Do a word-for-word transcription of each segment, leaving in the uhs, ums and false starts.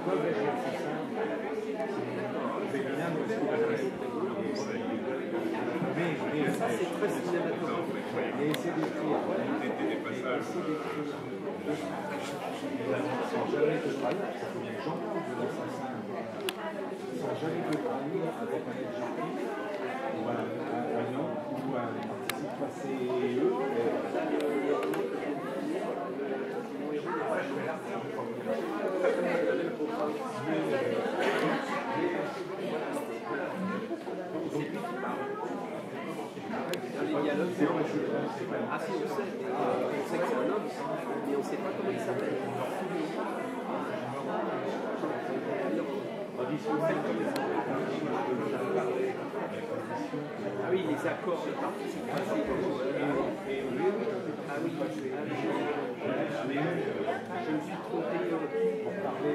peuvent exercer ça. C'est bien aussi de mais, mais ça, c'est très cinématographique. Et essayer d'écrire. Essayer d'écrire. Sans jamais te trahir, j'en parle de l'assassin. Sans jamais te trahir avec un adjectif ou un, un, un nom ou un participe passé eux. Les dialogues, c'est ah si, on sait, on sait que c'est un homme, mais on ne sait pas comment il s'appelle. Ah oui, les accords de participation. Ah oui, je me suis trompé pour parler.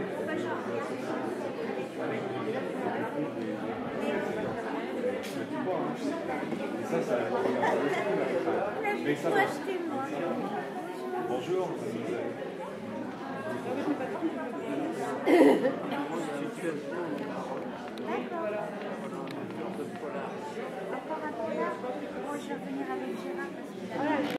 Ça, ça. Mais ça va. Bonjour. D'accord. Encore un polar. Bon, je vais venir avec Gérard parce que